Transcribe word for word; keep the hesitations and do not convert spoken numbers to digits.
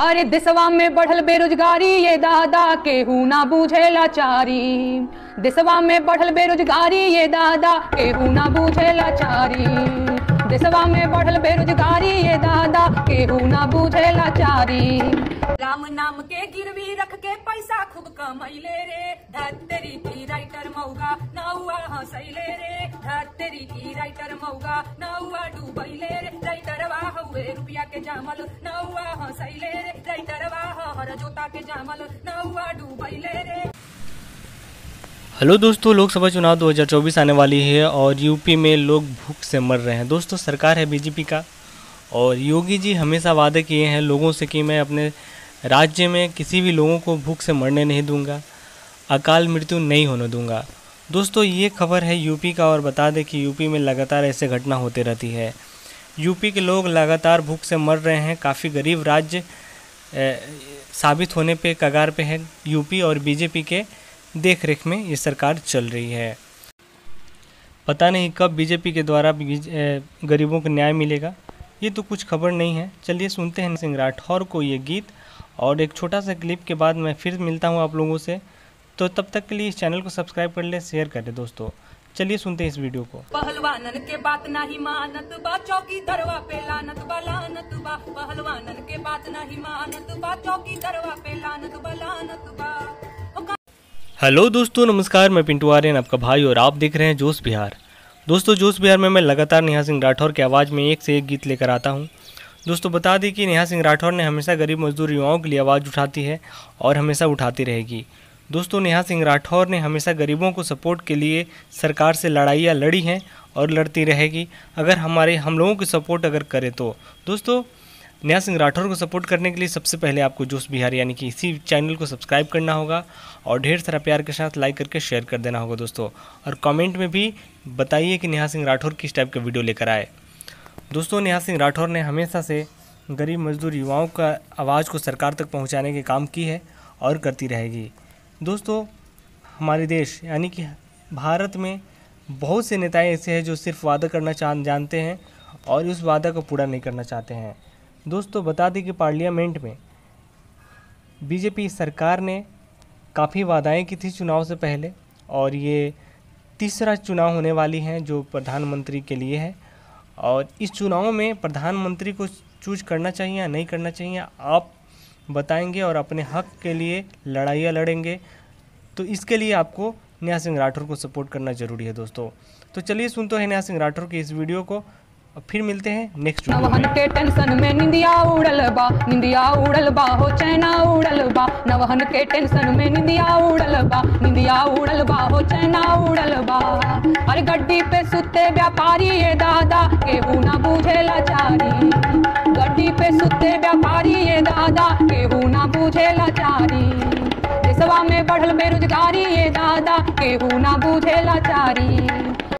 अरे देशवा में बढ़ल बेरोजगारी ये दादा केहू ना बूझे लाचारी। देशवा में बढ़ल बेरोजगारी ये दादा केहू ना बूझे लाचारी। देशवा में बढ़ल बेरोजगारी ये दादा केहू ना बूझे लाचारी। राम नाम के गिरवी रख के पैसा खूब कमैले रे। धत्तेरी की राइटर मौगा नौआ हंसैले रे। धत्तेरी की राइटर मौगा नौआ डूबैले रे। राइटरवा हउए रुपया के जामल नौआ हंसैले रे। राइटरवा हर जोता के जामल नौआ डूबैले रे। हेलो दोस्तों, लोकसभा चुनाव दो हज़ार चौबीस आने वाली है और यूपी में लोग भूख से मर रहे हैं। दोस्तों, सरकार है बीजेपी का और योगी जी हमेशा वादे किए हैं लोगों से कि मैं अपने राज्य में किसी भी लोगों को भूख से मरने नहीं दूंगा, अकाल मृत्यु नहीं होने दूंगा। दोस्तों, ये खबर है यूपी का और बता दें कि यूपी में लगातार ऐसे घटना होती रहती है। यूपी के लोग लगातार भूख से मर रहे हैं। काफ़ी गरीब राज्य साबित होने पे कगार पे है यूपी और बीजेपी के देख रेख में ये सरकार चल रही है। पता नहीं कब बीजेपी के द्वारा गरीबों को न्याय मिलेगा, ये तो कुछ खबर नहीं है। चलिए सुनते हैं सिंह राठौर को ये गीत और एक छोटा सा क्लिप के बाद मैं फिर मिलता हूँ आप लोगों से। तो तब तक के लिए इस चैनल को सब्सक्राइब कर ले, शेयर कर ले। दोस्तों चलिए सुनते हैं इस वीडियो को। पहलवानन के बात नहीं मानत बा, चौकी दरवा पे लानत बा लानत बा। पहलवानन के बात नहीं मानत बा, चौकी दरवा पे लानत बा लानत बा। हेलो दोस्तों, नमस्कार। मैं पिंटू आर्यन, आपका भाई, और आप देख रहे हैं जोश बिहार। दोस्तों, जोश बिहार में मैं लगातार नेहा सिंह राठौर की आवाज़ में एक से एक गीत लेकर आता हूं। दोस्तों, बता दें कि नेहा सिंह राठौर ने हमेशा गरीब मजदूर युवाओं के लिए आवाज़ उठाती है और हमेशा उठाती रहेगी। दोस्तों, नेहा सिंह राठौर ने हमेशा गरीबों को सपोर्ट के लिए सरकार से लड़ाइयाँ लड़ी हैं और लड़ती रहेगी, अगर हमारे हम लोगों की सपोर्ट अगर करे तो। दोस्तों, नेहा सिंह राठौर को सपोर्ट करने के लिए सबसे पहले आपको जोश बिहार यानी कि इसी चैनल को सब्सक्राइब करना होगा और ढेर सारा प्यार के साथ लाइक करके शेयर कर देना होगा दोस्तों। और कमेंट में भी बताइए कि नेहा सिंह राठौर किस टाइप का वीडियो लेकर आए। दोस्तों, नेहा सिंह राठौर ने हमेशा से गरीब मजदूर युवाओं का आवाज़ को सरकार तक पहुंचाने के काम की है और करती रहेगी। दोस्तों, हमारे देश यानी कि भारत में बहुत से नेता ऐसे हैं जो सिर्फ वादा करना चाह जानते हैं और उस वादा को पूरा नहीं करना चाहते हैं। दोस्तों, बता दें कि पार्लियामेंट में बीजेपी सरकार ने काफ़ी वादाएं की थी चुनाव से पहले और ये तीसरा चुनाव होने वाली हैं जो प्रधानमंत्री के लिए है। और इस चुनाव में प्रधानमंत्री को चूज करना चाहिए या नहीं करना चाहिए आप बताएंगे और अपने हक के लिए लड़ाइयाँ लड़ेंगे। तो इसके लिए आपको नेहा सिंह राठौर को सपोर्ट करना ज़रूरी है दोस्तों। तो चलिए सुनते हैं नेहा सिंह राठौर की इस वीडियो को और फिर मिलते हैं नेक्स्ट वीडियो में। नवहन के टेंशन में निंदिया उड़ल बा, निंदिया उड़ल बा हो चैना उड़ल बा। नवहन के टेंशन में निंदिया उड़ल बा, निंदिया उड़ल बा हो चैना उड़ल बा। अरे गड्डी पे सुते व्यापारी ये दादा केहू ना बूझे लाचारी। गड्डी पे सुते व्यापारी ये दादा केहू ना बूझे लाचारी। देशवा में बढ़ल बेरोजगारी ये दादा केहू ना बूझे लाचारी।